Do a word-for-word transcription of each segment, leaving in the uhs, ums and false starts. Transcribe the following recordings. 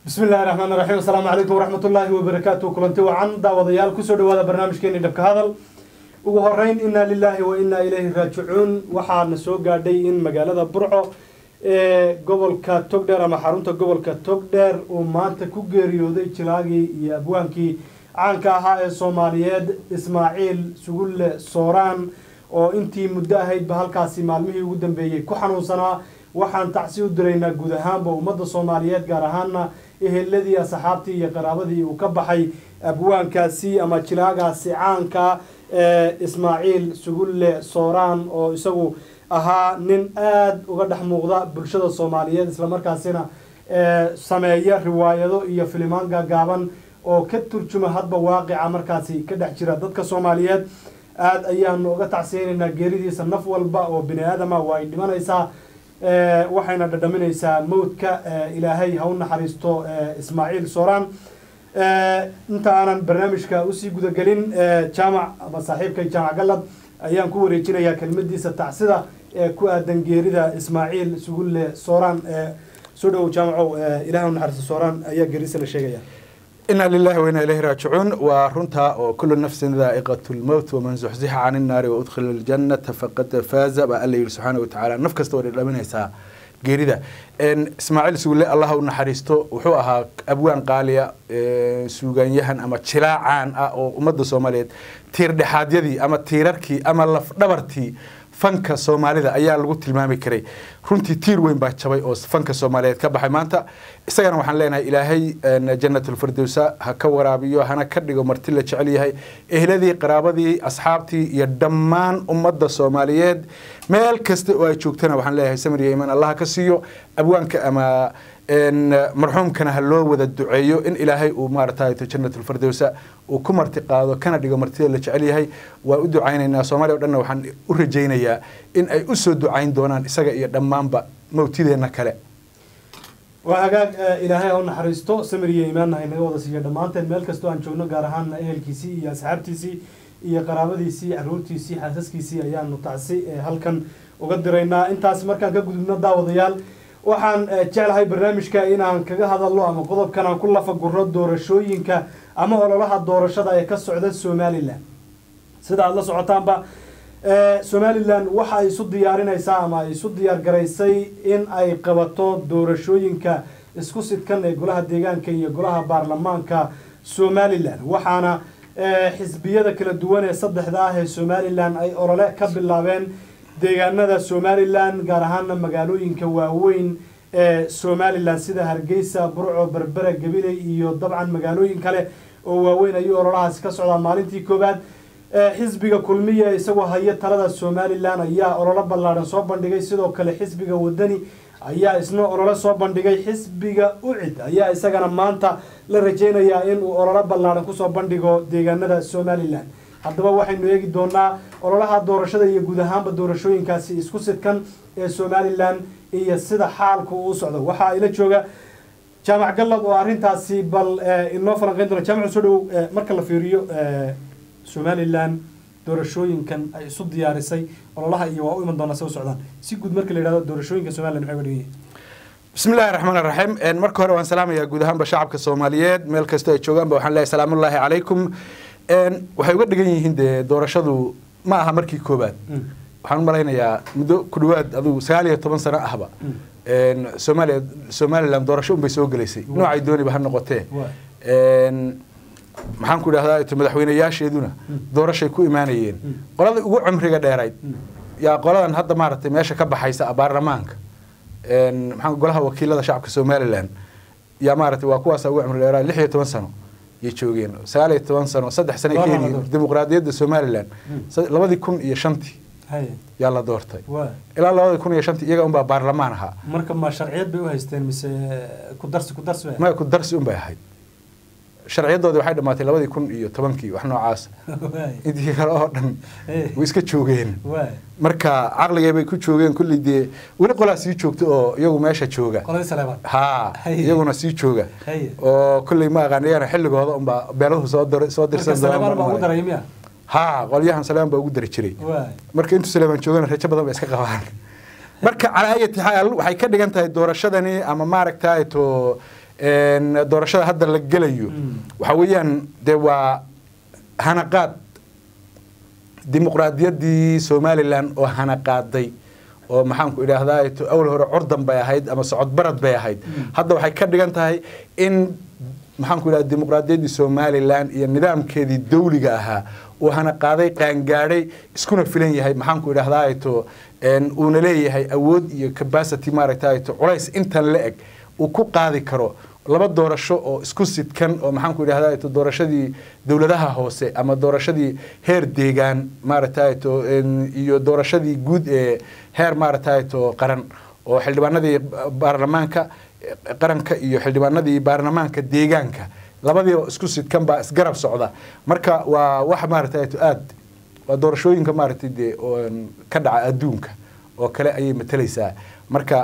بسم الله الرحمن الرحيم السلام عليكم ورحمة الله وبركاته كلنتي وعن داوديال كسر هذا برنامج كيني دبك هذا وهرين إنا لله وإنا إليه راجعون وحنا سوق قاعدين إن مجال هذا برعو قبل كتقدر أما حرمت قبل كتقدر وما أنت كوجر يودي تلاقي يا أبوانكي عن كها الصوماليات إسماعيل سقول صوران أو أنتي مدهيد بهالكاسي معلمه ودن بيجي كحنو سنة وحن تعسيو درينا جودهان بومد الصوماليات جارهانا إيه الذي يا صحابتي يا قرابتي وكبحي أبوان كاسي أما تلاقى سعان كا إسماعيل سقول صوران أو يسووا أها نن آد وقد حموضة برشة الصوماليات إسلام مركزنا سماية رواية يا فيلمان جابان أو كتر شو هاد بواقع مركزي كده حجرات كصوماليات آد أيام وقت عسين إن جريدي صنف والباء وبني آدم وايد ما نيسا وحنا دمنيسا موت كإلهي هون حريستو إسماعيل صوران أنت أنا برنامج كأوسي جود جلين جامع مصاحب كي جامع قلب أيام كوري كنا يا كلمة دي ستعسدا كو دنجيريدا إسماعيل سقول صوران سودو جامعو إلهي هون حريست صوران أيا جريس الشيء إنا لله وإنا إليه راجعون ورنتها وكل نفس ذائقة الموت ومن زحزح عن النار وأدخل الجنة فقد فاز بأله سبحانه وتعالى نفك استوري لمن يسا جريدة إن إسماعيل سقول الله ونحرسته وحوها أبوان قاليا سوغان يهن أما تشلاعان أو أمد الصوماليات تير دحاد يدي أما تيراركي أما لف دبرتي فنك الصومالية أيها لقط المامي كري runtii tiir weyn baa jabay oo fanka Soomaaliyeed ka baxay maanta isagana waxaan leenahay Ilaahay jannatul firdawsa ha ka waraabiyo hana ka dhigo marti la jecel yahay ehladii qaraabadii asxaabtii iyo dhammaan ummadda Soomaaliyeed meel kasta oo ay joogtana waxaan leeyahay samiriye iman Allah ka siiyo abwaanka ama in marxuumkana ha loo wada duceeyo in Ilaahay uu maartay jannatul firdawsa uu ku marti qaado kana dhigo martida la jecel yahay waa u ducaynaynaa Soomaaliya oo dhan waxaan u rajaynayaa in ay u soo ducayn doonaan isaga iyo dhammaan ba موتيدنا كله وهاجاك إلهي هون حريستو سمري إيماننا هنا وضع سيجا دمانته الملك استو عن شغلنا جارهان أهل كيسي يا سحبتي سي يا قرابتي سي عروتي سي حساس كيسي أيام نطعسي هل كان وقدرنا أنت أسمر كان كجود من الدعوة ضيال وحن جعل هاي برنامج كائنا عن كجا هذا الله أما قضب كان كله فجرد دور شوي إنك أما ولا راح الدور شذا يكسر عدد سومالي الله سيد الله سبحانه با Somaliland waxa ay soo diyaarinaysaa ama ay soo diyaar gareysay in ay qabato doorashooyinka isku sidkan ee golaha deegaanka iyo golaha baarlamaanka Somaliland waxaana xisbiyada kala duwan ee saddexda ah ee Somaliland ay orole ka bilaabeen deegaanada Somaliland gaar ahaan magaalooyinka waaweyn ee Somaliland sida Hargeysa, Burco, Berbera, Gabiley iyo dabcan magaalooyin kale oo waaweyn ay orolahaas ka socdaan maalintii koobaad xisbiga kulmiye isagoo haya talada Somaliland ayaa orolo ballaaran soo bandhigay sidoo kale xisbiga wadani ayaa isna orolo soo bandhigay xisbiga ucid ayaa isagana maanta la rajeynayaa in uu orolo ballaaran ku soo bandhigo deegaanada Somaliland haddaba waxaynu eegi doonaa orolaha doorashada iyo guud ahaanba doorashooyinkaasi isku sidkan ee Somaliland iyo sida xaalku uu socdo waxa ila jooga jaamac galad oo arintaasi bal inoo falanqeyn doona jaamac soo dhow marka la fiiriyo Somaliland doorashooyinkan ay isu diyaarisay ololaha iyo waa u iman doona soo socdaan si guud marka la yiraahdo doorashooyinka Somaliland maxay wadayeen bismillaahir rahmaanir rahiim een marka hore waan salaamayaa guud ahaan shacabka Soomaaliyeed meel kasta ay joogaan waxaan leeyahay salaamu alaykum een waxay uga dhigan yihiin doorashadu ma aha markii koobaad waxaan u maleynayaa muddo ku dhawaad adigu sagaal iyo toban sano ahba een Soomaaliya Somaliland doorasho un bay soo galeysay noocay dooniba ha noqotee een maxaan ku dhahdaa madaxweynayaasheeduna doorashay ku imaanayeen qolada ugu cumriga dheerayd yaa qoladan hadda maartay meesha ka baxaysa baarlamaanka een maxaan golaha wakiilada shacabka Somaliland yaa maartay waa kuwaas ugu cumriga dheerayd lix iyo toban sano ay joogeen sagaal iyo toban sano saddex sano keenii dimuqraadiyadda Somaliland labadii kun iyo shantii hay yaa la doortay ilaa labadii kun iyo shantii iyaga un baa baarlamaan ahaa marka ma sharciyad bay u haysteen mise ku darsi ku darsi ma ku darsi un bay ahayd sharciyadoodii waxay dhamaatay labadii kun iyo tobankii wax noocaas intii kale oo dhan way iska joogeen marka caqligay bay ku joogeen kulli dee wali qolaa sii joogto oo iyagu meesha jooga qoladii Saleeman ha iyaguna sii jooga oo kulli ma aqaanayaan xilligooda un baa beeluhu soo dir soo dirsan doonaan ha qolyahan Saleeman baa ugu dari jiray marka intuu Saleeman joogana rajo badan bay iska qabaan marka calaayati xaal waxay ka dhigan tahay doorashadani ama maaragtay to doorashada hadda la gelayo waxa weeyaan dee waa hanaqaad dimuqraadiyaddii Somaliland oo hanaqaaday oo maxaan ku idhaahdaa awal hore curdan bay ahayd ama socod barad bay ahayd hadda waxay ka dhigan tahay in maxaan ku idhaahdaa dimuqraadiyaddii Somaliland iyo nidaamkeedii dawliga ahaa oo hanaqaaday qaangaaday iskuna filan yahay maxaan ku idhaahdaa to een uu leeyahay awood iyo capacity maaragtay to culays intan la eg uu ku qaadi karo laba doorasho oo isku sidkan oo maxaan ku idhaahdaa to doorashadii dawladaha hoose ama doorashadii heer deegaan maaragtay to iyo doorashadii guud ee heer maaragtay to qaran oo xildhibaanadii baarlamaanka qaranka iyo xildhibaanadii baarlamaanka deegaanka labadii isku sidkan baa isgarab socda marka waa wax maaragtay to aad waa doorashooyinka maaragtay oo ka dhaca adduunka oo kale ayay matalaysaa marka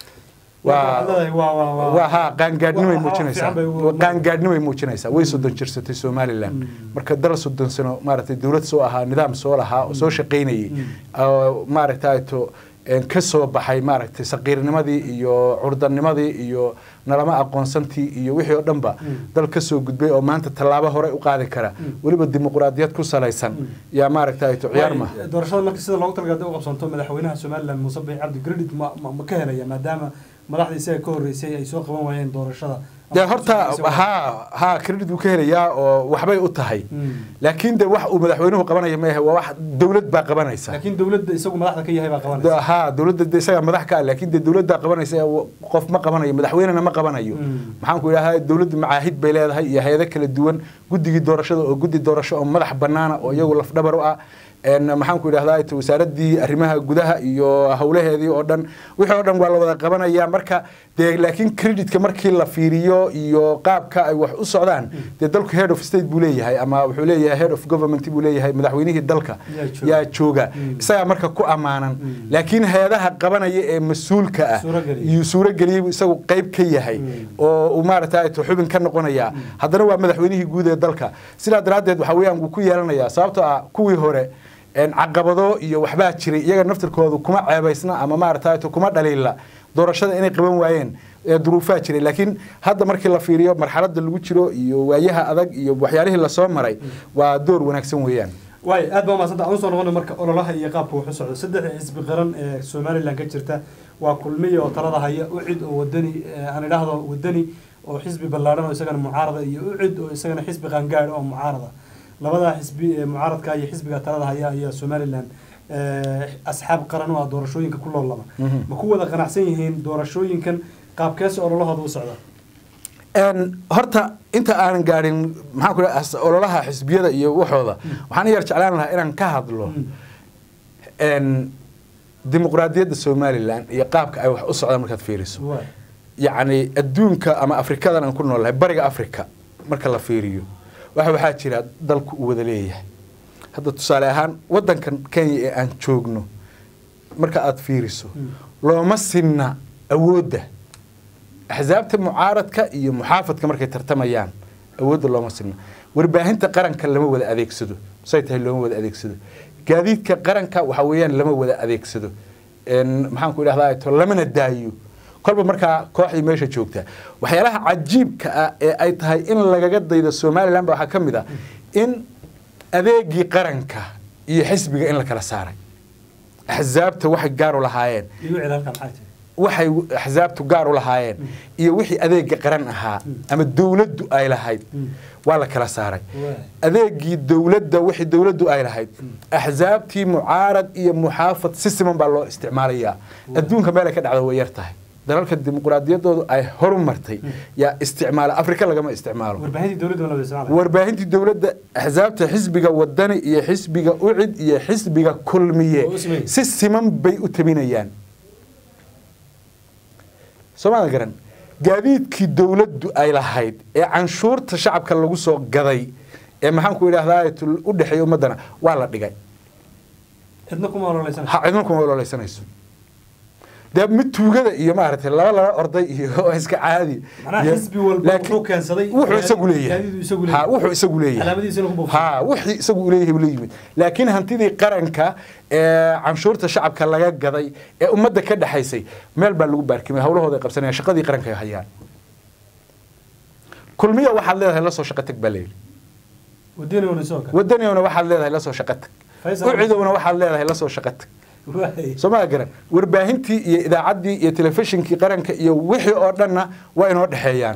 waa ha qaangaadhnimay muujinaysaa qaangaadhnimay muujinaysaa way soddon jirsatay Somaliland marka dal soddon sano maaragtay dawlad soo ahaa nidaam soo lahaa oo soo shaqeynayay maaragtay to ka soo baxay maaragtay saqiirnimadii iyo curdanimadii iyo nalama aqoonsantii iyo wixii oo dhanba dal ka soo gudbay oo maanta talaabo hore u qaadi kara waliba dimuqraadiyad ku salaysan yaa maaragtay to ciyaar ma doorashada markii sida loogu talagalay u qabsanto madaxweynaha Somaliland Muuse Biixi Cabdi credit ma ka helaya maadaama madaxdii isaga ka horeysay ay soo qaban waayeen doorashada de horta ha ha credit uu ka helayaa oo waxbay u tahay laakiin de wax uu madaxweynuhu qabanayo ma yahay waa wax dawlad baa qabanaysa laakiin dawladda isagu madaxda ka yahay baa qabanaysa ha dawladda isaga madax ka laakiin de dawladda qabanaysa qof ma qabanayo madaxweynena ma qabanayo maxaan ku ilaahay dawladda macaahid bay leedahay iyo hay'ado kala duwan guddigii doorashada oo guddi doorasho oo madax banaana oo iyagu laf dhabar u ah een maxaan ku idhaahdaa wasaaradii arrimaha gudaha iyo hawlaheedii oo dhan wixii oo dhan waa la wada qabanaya marka de laakiin creditka markii la fiiriyo iyo qaabka ay wax u socdaan de dalku head of state buu leeyahay ama wuxuu leeyahay head of government buu leeyahay madaxweynihii dalka yaa jooga isaga marka ku amaanan laakiin hay'adaha qabanaya ee mas'uulka ah iyo suura galiyay isagu qayb ka yahay oo uu maaragtay xubin ka noqonaya haddana waa madaxweynihii guud ee dalka sidaa daraadeed waxa weeyaan uu ku yeelanayaa sababtoo ah kuwii hore een caqabado iyo waxba jiray iyaga naftirkoodu kuma ceebaysna ama maaragtay kuma dhaliila doorashada inay qaban waayeen ee duruufaha jiray laakiin hadda markii la fiiriyo marxaladda lagu jiro iyo waayaha adag iyo waxyaalihii la soo maray waa door wanaagsan weeyaan way aad baa maasanta aan soo noqon marka ololaha iyo qaabka wuxuu socdo saddex xisbi qaran ee Somaliland ka jirta waa kulmiye oo talada haya u cid oo wadani aan idhaahdo wadani oo xisbi ballaaran oo isagana mucaarada iyo u cid oo isagana xisbi qaangaar oo mucaarada labada xisbi mucaaradka iyo xisbiga talada haya ayaa Somaliland asxaab qaran oo doorashooyinka ku loolaba ma ku wada qanacsan yihiin doorashooyinkan qaabkees ololahooda u socda een horta inta aan gaarin maxaan ku leeyahay ololaha xisbiyada iyo waxooda waxaan yar jeclaan lahaa inaan ka hadlo een dimuqraadiyadda Somaliland iyo qaabka ay wax u socdaan markaad fiiriso yacni adduunka ama Afrikadan aan ku noolahay bariga Afrika marka la fiiriyo waxa waxa jira dalku uu wada leeyahay hadda tusaale ahaan wadankan Kenya ee aan joogno marka aad fiiriso looma sinna awoodda axzaabta mucaaradka iyo muxaafadka markay tartamayaan awoodda looma sinna warbaahinta qaranka lama wada adeegsado say tahay looma wada adeegsado gaadiidka qaranka waxa weeyaan lama wada adeegsado een maxaan ku idhaahdaa to lamana daayo kolba marka kooxdii meesha joogta waxyaalaha cajiibka ah ee ay tahay in lagaga daydo Somaliland waxa kamid ah in adeegii qaranka iyo xisbiga in la kala saaray axzaabta waxay gaar u lahaayeen iyo ciidanka maxay waxay axzaabtu gaar u lahaayeen iyo wixii adeega qaran ahaa ama dawladdu ay lahayd waa la kala saaray adeegii dawladda wixii dawladdu ay lahayd axzaabtii mucaarad iyo muxaafad si siman baa loo isticmaalayaa adduunka meel ay ka dhacdo way yar tahay dalalka dimuqraadiyadoodu ay horumartay yaa isticmaala Afrika lagama isticmaalo warbaahintii dawladda wala isticmaalo warbaahintii dawladda axzaabta xisbiga wadani iyo xisbiga ucid iyo xisbiga kulmiye si siman bay u tabinayaan Soomaali garan gaadiidkii dawladdu ay lahayd ee canshuurta shacabka lagu soo gaday ee maxaan ku idhaahdaa u dhaxeeyo umadana waa la dhigay cidna kuma ololeysanayso ha cidna kuma ololeysanayso ده متوجد إيه ما أعرف لا لا أرضي إيه إسك عادي أنا حسبي والبوك كان صدي وحو يسقوليه ها وحو يسقوليه ها وحو يسقوليه وليه لكن هنتدي قرنك اه عن شرطة الشعب كان لقى قضي اه أمده كده حيسي مال بلو بارك ما هو له هذا قبسنا شقدي قرنك يا حيان kulmiya waxaad leedahay la soo shaqo tag baa la yidhi wadaniyoona soo kale wadaniyowna waxaad leedahay la soo shaqo tag ucidowna waxaad leedahay la soo shaqo tag soo ma garan warbaahintii iyo idaacaddii iyo telefishinkii qaranka iyo wixii oo dhanna waa inoo dhexeeyaan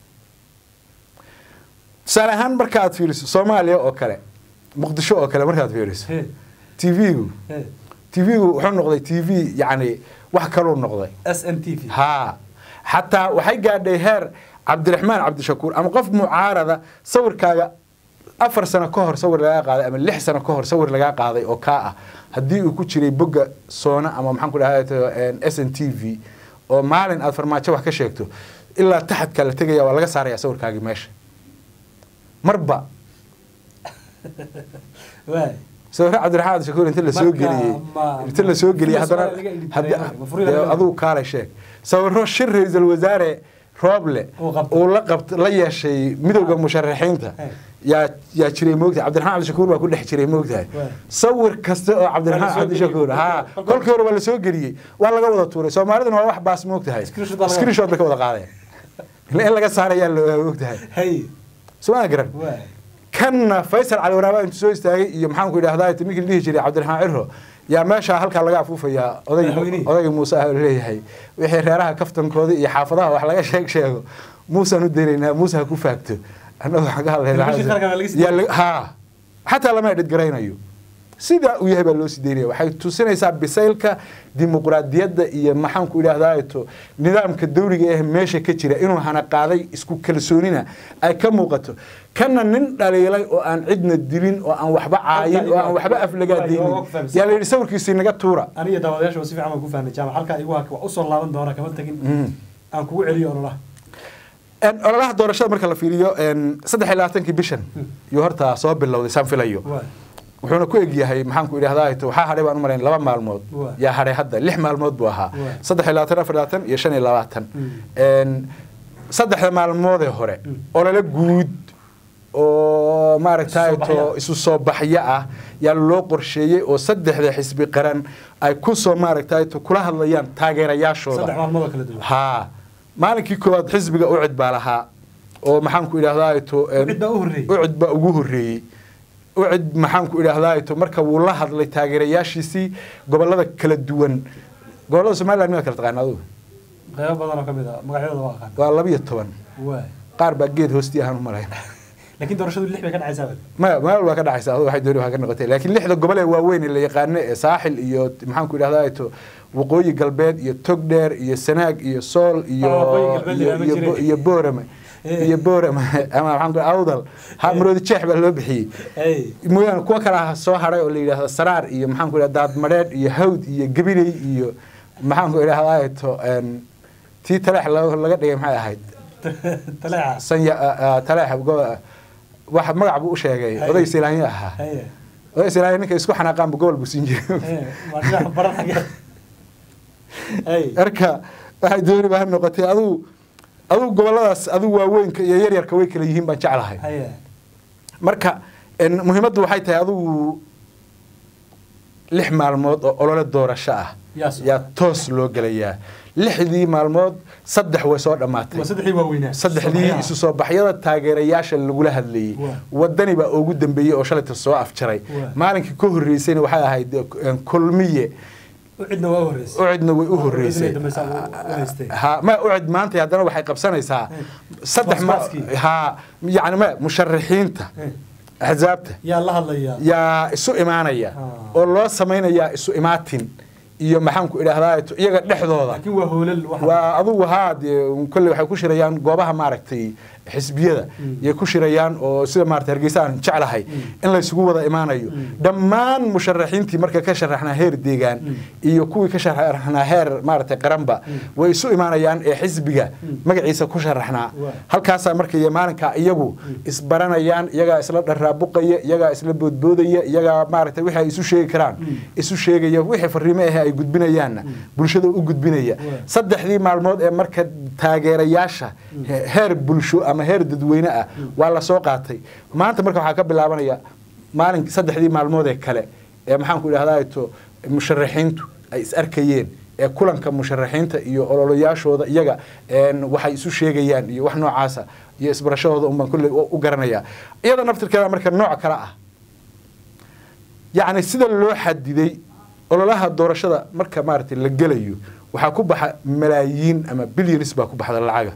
tusaale ahaan marka aad fiiriso soomaaliya oo kale muqdisho oo kale markaad fiiriso t v-gu t v-gu wuxuu noqday t v yacni wax kaluu noqday s n t v haa xataa waxay gaadhay heer cabdiraxmaan cabdishakuur ama qof mucaarada sawirkaaga afar sano ka hor sawir lagaa qaaday ama lix sano ka hor sawir lagaa qaaday oo kaa ah haddii uu ku jiray bogga soona ama maxaan ku dhahay s n t v oo maalin aad farmaajo wax ka sheegto ilaa taxadka la tegaya waa laga saaraya sawirkaagii meesha marba sawirka cabdiraxmaan cabdishakuur inta la soo geliyey inta la soo geliyey haddana aduu kaalay sheeg sawiro shir ra-iisul wasaare rooble uu la qabt la yeeshay midowda musharaxiinta yaa yaa jiray moogtahay cabdiraxmaan cabdishakuur baa ku dhex jiray moogtahay sawir kasta oo cabdiraxmaan cabdishakuur haa kolkii hore waa la soo geliyey waa laga wada tuuray soomaaliduna waa wax baas moogtahay screenshot bay ka wada qaadeen in laga saarayaa la moogtahay soo garan kanna faysal cali waraaba intuu soo istaagay iyo maxaan ku idhahdaa ninkii dhihi jiray cabdiraxmaan cirro yaa meesha halkaa laga afuufayaa oday odayga muuse ah leeyahay wixii reeraha kaftankooda iyo xaafadaha wax laga sheeg sheego muusaan u daynaynaa muuse ha ku faagto annagu waxaan ka hadlaynaa haa xataa lama edhidgaraynayo sidaa uu yahay baa loo sii daynaya waxay tusinaysaa bisaylka dimuqraadiyadda iyo maxaan ku idhahdaa nidaamka dawliga ah meesha ka jira inuu hana qaaday isku kalsoonina ay ka muuqato kana nin dhaliilay oo aan cidna dilin oo aan waxba caayin oo aan waxba aflagaadaynin yaa la yidhi sawirkiisii naga tuura aniga daawadayaasha si fiican baan ku fahnay jaamac halkaa igu haka waa u soo laaban doona kama tagin aan kugu celiyo ololaha ololaha doorashada marka la fiiriyo saddex iyo labaatankii bishan iyo horta soo bilowday saan filayo wuxuuna ku eg yahay maxaan ku idhahdaa waxaa hadhay baan u malayn laba maalmood yaa hadhay hadda lix maalmood buu ahaa saddex iyo labaatan afar labaatan iyo shan iyo labaatan saddexda maalmoodee hore olole guud oo maaragtay to isu soo baxyo ah yaa loo qorsheeyey oo saddexda xisbi qaran ay ku soo maaragtay to kula hadlayaan taageerayaashooda saddex maalmood kala duwan haa maalinkii koowaad xisbiga u cid baa lahaa oo maxaan ku idhahdaa to u cid baa ugu horreeyey ucid maxaan ku idhahdaa to marka wuu la hadlay taageerayaashiisii gobolada kala duwan gobolada Soomaaliland ma kala taqaan adigu qayb badan oo kamid ah magacyadooda waa aqaan waa laba iyo toban waa qaar baa geed hoosti ahaan u marayn laakiin doorashadu lix bay ka dhacaysaa ma ma waa ka dhacaysaa adigu waxay doonayaan ka noqotay laakiin lixda gobol ee waaweyn ee la yaqaan ee saaxil iyo maxaan ku idhahdaa to waqooyi galbeed iyo togdheer iyo sanaag iyo sool iyo iyo boorama iyo boorama ama waxaan ku awdal ha maroodi jeex baa loo bixiyay mooyaan kuwa kala soo haray oo la yiraahdo saraar iyo maxaan ku idhahdaa daad madheed iyo hawd iyo gabiley iyo maxaan ku idhahdaa to tii talax laga dhigay maxay ahayd talax sanya talax waxa magac buu u sheegay oday Soomaaliya ahaa oday Soomaaliya ninka isku xanaaqaan gobol buu siin jiray ma baran xaga ay arka waxay doonay baa noqotay adigu adigu goboladaas adigu waaweynka iyo yar yarka way kala yihiin baan jeclahay marka muhiimaddu waxay tahay adigu lix maalmood oo olole doorasho ah yaa toos loo galayaa lixdii maalmood saddex way soo dhamaatay saddexdii waaweynaa saddexdii isu soo baxyada taageerayaasha lagula hadlayay wadani baa ugu dambeeyay oo shalayta soo afjaray maalinkii ka horeysayna waxay ahayd kulmiye ucidna waa horeysay ucidna way u horeysay ha ma ucid maanta haddana waxay qabsanaysaa saddex ma ha yani ma musharaxiinta axzaabta yaa la hadlaya yaa isu imaanaya oo loo sameynaya isu imaatin iyo maxaan ku idhahdaa iyaga dhexdooda laakiin waa hoolal waa adigu haad kulli waxay ku shirayaan goobaha maaragtay xisbiyada iyo ku shirayaan oo sida maaragtay Hargeysa aan jeclahay in la isugu wada imaanayo dhammaan musharaxiintii marka ka sharaxna heer deegaan iyo kuwii ka sharaxna heer maaragtay qaranba way isu imaanayaan ee xisbiga magaciisa ku sharaxna halkaas markay maalinka iyagu isbaranayaan iyaga isla dharaabuqaya iyaga isla boodboodaya iyaga maaragtay wixii ay isu sheegi karaan isu sheegaya wixii fariimo ah ay gudbinayaan bulshada u gudbinaya saddexdii maalmood ee marka taageerayaasha heer bulsho ama heer dadweyne ah waa la soo qaatay maanta marka waxa ka bilaabanaya maalin saddexdii maalmood ee kale ee maxaan ku idhahdaa to musharaxiintu ay is arkayeen ee kulanka musharaxiinta iyo ololayaashooda iyaga waxay isu sheegayaan iyo wax noocaasa iyo isbarashadooda un baan kulley u garanayaa iyada naftirkeeda marka nooc kale ah yacni sida loo xadiday ololaha doorashada marka maaragtay la gelayo waxaa ku baxa malaayiin ama billions baa ku baxda lacaga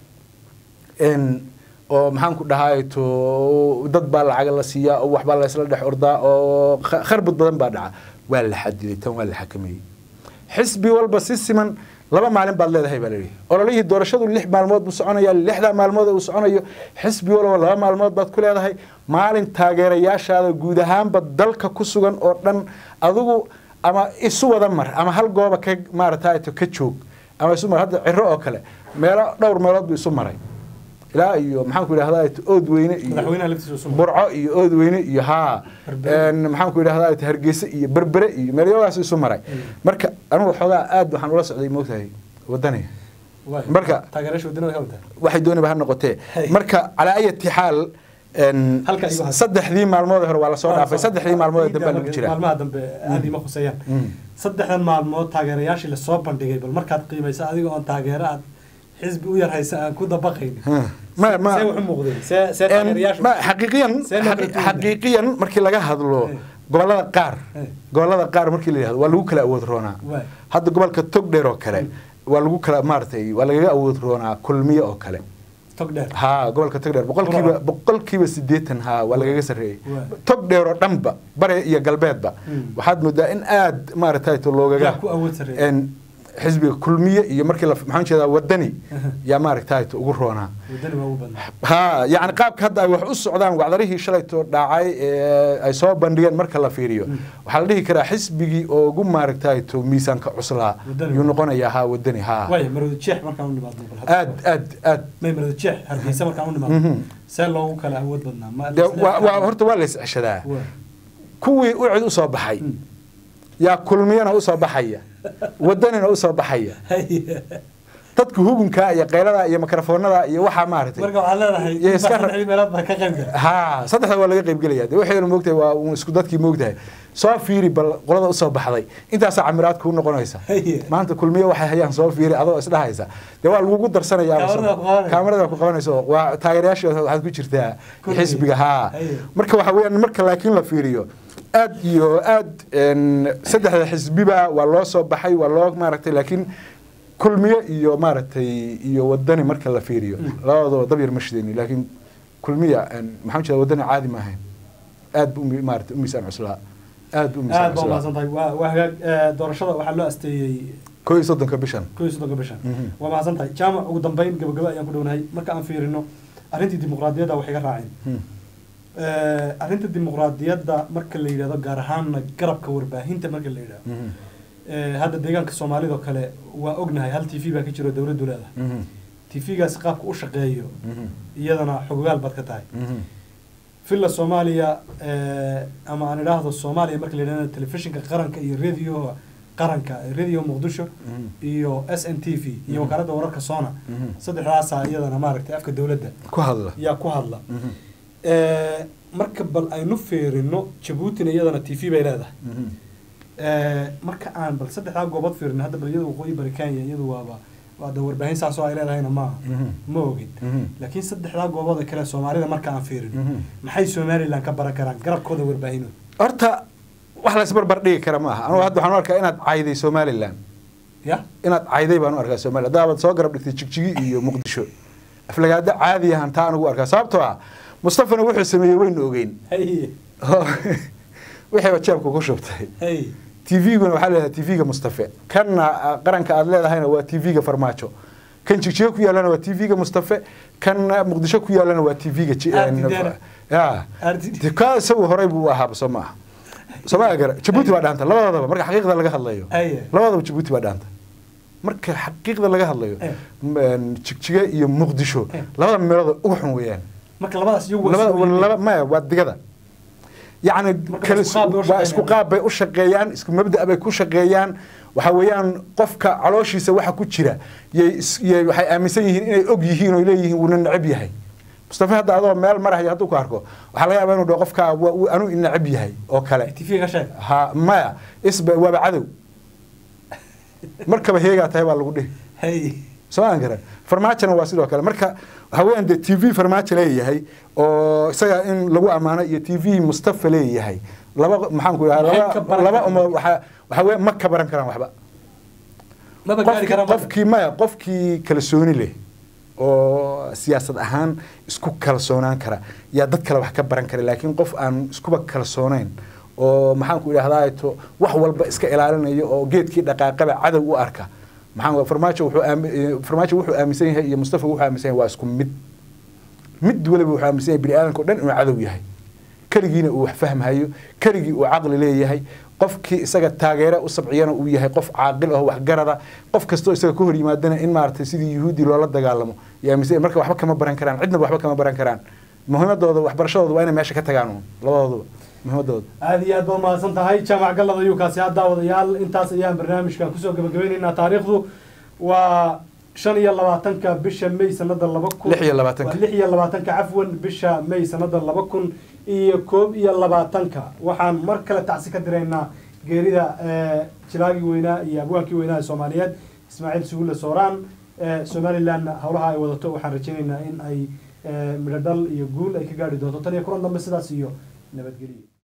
oo maxaan ku dhahay to dad baa lacaga la siiyaa oo waxbaa la isla dhex ordaa oo kharbad badan baa dhaca waa la xadiday tan waa la xakameeyey xisbi walba si siman laba maalin baad leedahay baa leeyahay ololihii doorashadu lix maalmood buu soconayaa lixda maalmood uu soconayo xisbi walba laba maalmood baad ku leedahay maalin taageerayaashaada guud ahaanba dalka ku sugan oo dhan adigu ama isu wada mar ama hal gooba ka maaragtay ka joog ama isu mar hadda ciro oo kale meelo dhowr meelood buu isu maray ilaa iyo maxaan ku yiraahdaa ood weyne iyo burco iyo ood weyne iyo haa een maxaan ku yiraahdaa hargeysa iyo berbere iyo meelahaas isu maray marka anigu xogaa aad waxaan ula socday moogtahay wadaniga marka taageerasho wadaniga ka wada waxay doonayba ha noqotee marka ala ayati xaal een saddexdii maalmood hore waa la soo dhaafay saddexdii maalmood dambe lagu jiraa maalmaha dambe aad ima khusayaan saddexdan maalmood taageerayaashii la soo bandhigay bal markaad qiimayso adiga oo taageero حزب وير هاي كودا بقين ما ما سوي حموقدين سا سا تغيرياش ما حقيقيا حقيقيا مركي لغا هادلو gobolada qaar gobolada qaar markii la yiraahdo waa lagu kala awood roonaa hadda gobolka togdheer oo kale waa lagu kala maartay waa laga awood roonaa kulmiye oo kale togdheer ha gobolka togdheer boqolkiiba boqolkiiba siddeetan ha waa laga sareeyay togdheer oo dhanba bare iyo galbeedba waxaad moodaa in aad maartay to loogaga ku awood sareeyay xisbiga kulmiye iyo markii la maxaan jeedaa wadani yaa maaragtay ugu roonaa wadani waa ugu badnaa ha yaani qaabka hadda ay wax u socdaan wacdarihii shalayto dhacay ee ay soo bandhigeen marka la fiiriyo waxa la dhihi karaa xisbigii oo ugu maaragtay to miisaanka cuslaa uu noqonayaa ha wadani ha way marwada jeex markaan u nimaadno aad aad aad may marwada jeex hargeysa markaan u nimaadno see loogu kala awood badnaa ma waa horta waa la isceshadaa kuwii u cid u soo baxay yaa kulmiyana u soo baxaya wadanina u soo baxaya dadku hugunka iyo qeylada iyo mikrofoonada iyo waxa maartay marka waxa leedahay saddex meelood baa ka qayb galay ha saddexda waa laga qayb galaya waxay moogtay waa isku dadkii moogtahay soo fiiri bal qolada u soo baxday intaas camiraad ku noqonaysa maanta kulmiye waxay hayaan soo fiiri adoo isdhahaysa de waa lagu darsanayaa kaamirada ku qabanayso waa taageerayaasha waxaad ku jirtaa xisbiga ha marka waxa weeyaan marka laakiin la fiiriyo aad iyo aad saddexda xisbiba waa loo soo baxay waa loo maaragtay laakiin kulmiye iyo maaragtay iyo wadani marka la fiiriyo labadooda dab yar mashideen laakiin kulmiye maxaan jeedaa wadani caadi ma ahayn aad buu maaragtay u miisaan cuslaa aad buu miisaan cuslaa aad buu waa waa hagaag doorashada waxa loo asteeyay koob iyo soddonka bishan koob iyo soddonka bishan waa mahadsan tahay jaamac ugu dambeyn gabagaba ayaan ku dhownahay marka aan fiirino arrintii dimuqraadiyadda waxay ka raaceen arrinta dimuqraadiyadda marka la yiraahdo gaar ahaan garabka warbaahinta marka la yiraahdo hadda deegaanka Soomaalida kale waa ognahay hal T V baa ka jiro dawladdu leedahay T V-gaas qaabka u shaqeeyo iyadana xogaal bad ka tahay filla Soomaaliya ama aan iraahdo Soomaaliya marka la yiraahdo telefishinka qaranka iyo radio qaranka radio Muqdisho iyo S N T V iyo wakaaladda wararka Soona saddexdaas iyadana maaragtay afka dawladda ku hadla yaa ku hadla marka bal aynu fiirino Djibouti iyadana T V bay leedahay marka aan bal saddexda goobad fiirino hadda bal iyadu waqooyi bari Kenya iyadu waaba waa da warbaahin saas oo ay leedahayna ma ma ogid laakiin saddexda goobada kale Soomaalida marka aan fiirino maxay Somaliland ka baran karaan garabkooda warbaahin horta wax la isbarbar dhigi kara ma aha anigu hadda waxaan arkaa inaad cayday Somaliland ya inaad cayday baan arkaa Somaliland daabad soo garab dhigtay Jigjigi iyo Muqdisho aflagaada caadi ahaan taa anigu arkaa sababtoo ah Mustafa wuxuu sameeyay weyn ogeyn hay wixii wajabku ku shubtay hay T V-guna waxa leeyahay T V-ga Mustafa kana qaranka aad leedahayna waa T V-ga farmaajo kan Jigjigi ku yaalana waa T V-ga Mustafa kan Muqdisho ku yaalana waa T V-ga ya ka soo horay buu ahaa Soomaa Soomaa gar Djibouti waa dhaanta labadaba marka xaqiiqda laga hadlayo labadaba Djibouti waa dhaanta marka xaqiiqda laga hadlayo Jigjigi iyo Muqdisho labada meelood ugu xun weeyaan marka labadaas iyagu laba ma waa digada يعني isku qaab bay u shaqeeyaan isku mabda bay ku shaqeeyaan waxa weeyaan qofka calooshiisa waxa ku jira yay waxay aaminsan yihiin inay og yihiin oo leeyihiin uu nacab yahay Mustafa hadda adoo meel marahay haduu ku arko waxa laga yaabaa inuu dhaho qofka anu nacab yahay oo kale T V ka sheeg ha maya isba waa cadow markaba heegaa tahay baa lagu dhihi hay soo aan garan farmaajona waa sidoo kale marka haween de T V farmaajo leeyahay oo isaga in lagu amaano iyo T V Mustafa leeyahay laba maxaan ku yiraahdaa laba uma waxa waxa ma ka baran karaan waxba laba gaari karaan qofkii ma qofkii kalsooni leh oo siyaasad ahaan isku kalsoonaan kara yaa dad kale wax ka baran kara laakiin qof aan iskuba kalsoonayn oo maxaan ku yiraahdaa to wax walba iska ilaalinayo oo geedkii dhaqaaqaba cadow u arka maxaan farmaajo wuxuu farmaajo wuxuu aaminsan yahay iyo Mustafa wuxuu aaminsan yahay waa isku mid mid waliba wuxuu aaminsan yahay bini'aadanka dhan inuu cadow yahay kaligiina uu wax fahmayo kaligi uu aqli leeyahay qofkii isaga taageero u sabciyana uu yahay qof caaqil ah wax garada qof kasto isaga ku hor yimaadana in maartay sidii yahuudi loola dagaalamo yaa mise marka waxba kama baran karaan cidna waxba kama baran karaan muhiimadooda waxbarashadooda waa inay meesha ka tagaan labadooda muhiimadooda aad iyo aad baa mahadsan tahay jaamac galada ayuu kaasi hadda wadayaal intaas ayaan barnaamijka kusoo gabagabaynaynaa taariikhdu waa shan iyo labaatanka bisha May sanada laba kun lix iyo labaatanka lix iyo labaatanka cafwan bisha May sanada laba kun iyo koob iyo labaatanka waxaan mar kale tacsi ka diraynaa geerida jilaagi weynaa iyo abwaankii weynaa ee Soomaaliyeed Ismaaciil Suule Sooraan Somaliland hawlaha ay wadato waxaan rajaynaynaa in ay midho dhal iyo guul ay ka gaari doonto tan iyo kulan dambe sidaas iyo nabadgelyo.